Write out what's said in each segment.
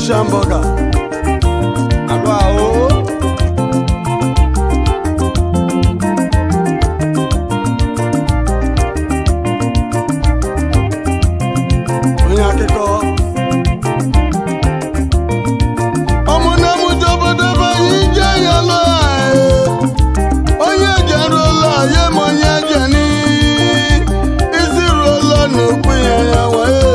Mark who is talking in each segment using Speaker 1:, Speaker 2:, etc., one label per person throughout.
Speaker 1: Shamboga. Alwa o. Oya keko. Ọmọ na mu jobo dobo ije ya lo ae. Oye jero lo ye mo ye je ni. Isiru lo no pin ya wa e.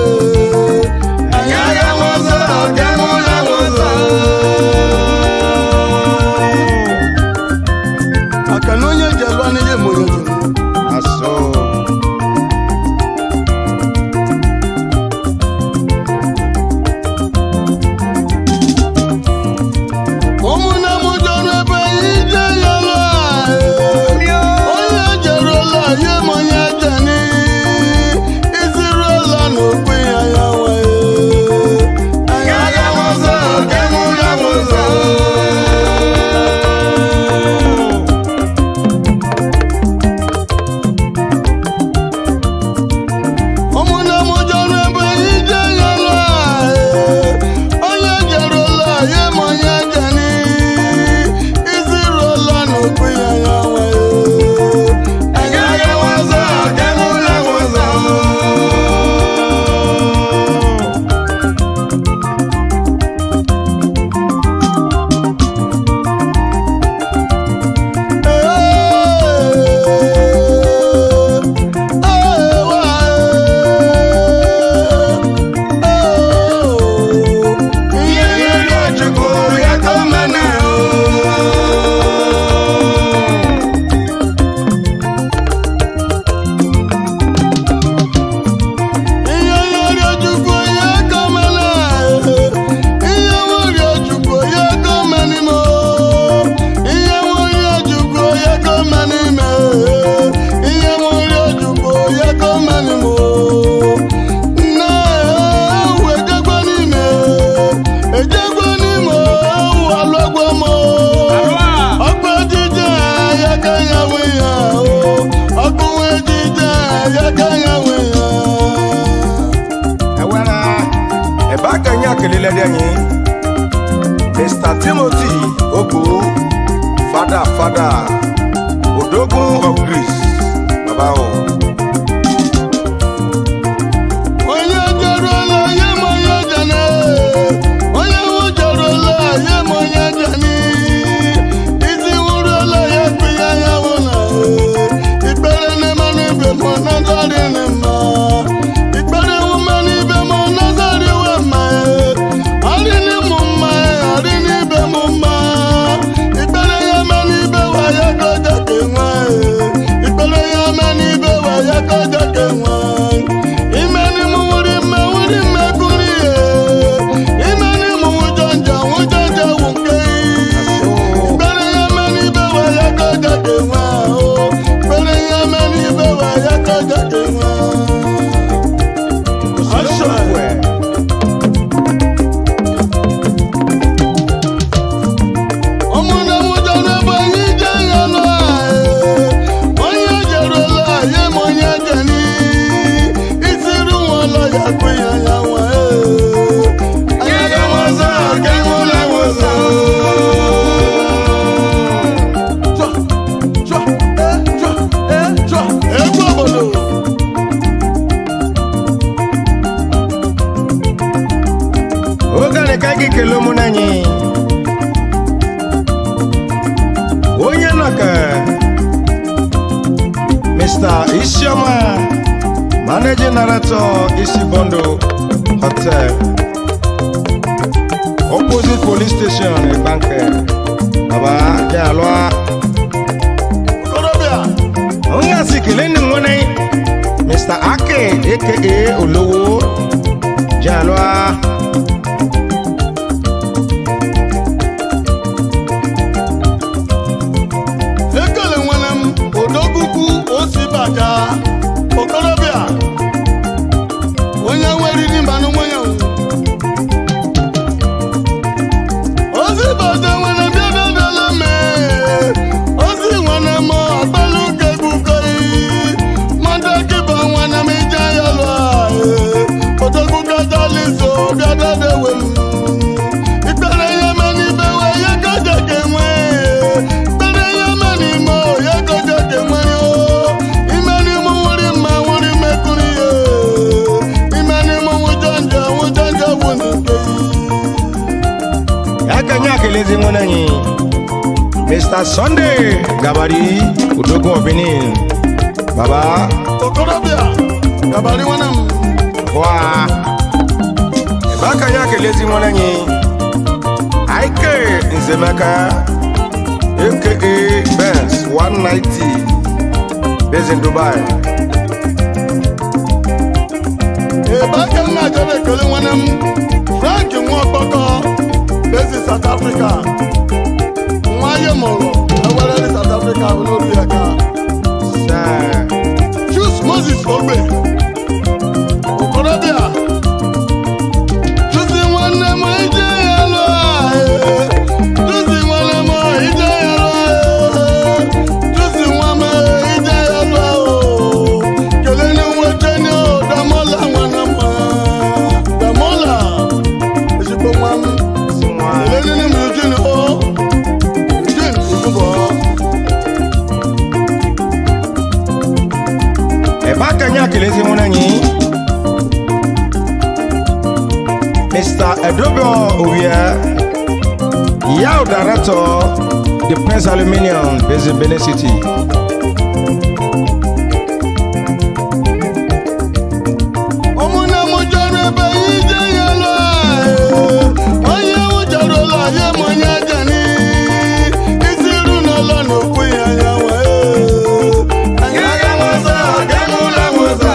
Speaker 1: Mr. Timothy Ogu, Father, Odogun of Greece, Baba o. Oye jorola ye mo ye jane, oye wo jorola ye mo ye jani, isi wurola ye piya ya wona, ìgbẹ́rẹ́ ne mani be mo na dori ne ma, ìgbẹ́rẹ́ wo mani be mo na dori we ma. Mr. Isioma, Managing Director, Isibondo Hotel, opposite police station in Banke. Baba, Jalwa. Onga sikileni mwone, Mr. Ake, aka Olowo, Jalwa. Okorobia onye nwere ni mbanụ nwenye ozi bada nwere bịa dadala me ozi nwana m agbalụ ke gukoi mmadụ kiba nwana m ije ya lụọ odogwu gadalizo bịa dada
Speaker 2: kelezi mwananyi Mr. Sunday Gabari Udogo of Benin Baba
Speaker 1: Okorobia Gabari wanam
Speaker 2: Wa Baka ya kelezi mwananyi Aike Nzemaka AKA Benz 190 based in Dubai
Speaker 1: Baka na jere kele wanam Frank Mwakoko based in South Africa Mwaye Moro awara in South Africa Olori Aka
Speaker 2: Sir
Speaker 1: Choose Moses Ogbe Okorobia Choose one mo ije yalo Choose one mo ije yalo Choose one mo ije yalo Kele ni weche ni o damola wana ma Damola Ejibo mwam Kele ni mweche ni o Jin Ikubo
Speaker 2: Baka ya kelezi mwananyi Mr. Edobio Ovia, Yao Director, the Prince Aluminium, based in Benin City.
Speaker 1: Omuna mujare be ije yalo Oye mujaro la ye monya jani Isiru na lo no ku ya ya wa Agaga moza agamula moza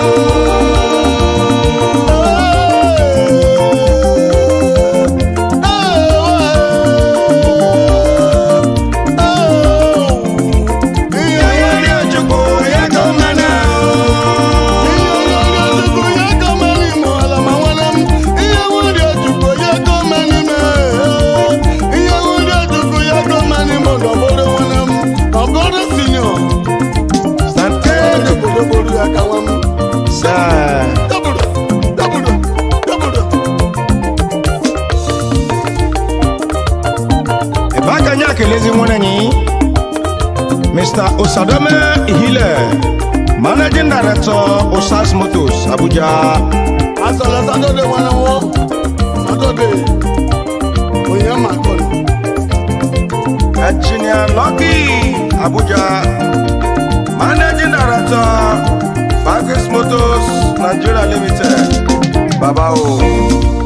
Speaker 2: Kelezi mwananyi Mr. Osadome Ihile, Managing Director Osas Motors Abuja.
Speaker 1: Asola Saturday wana wo Saturday Oye makoni
Speaker 2: Engineer Lucky Abuja, Managing Director Fagis Motors Nigeria Limited Babao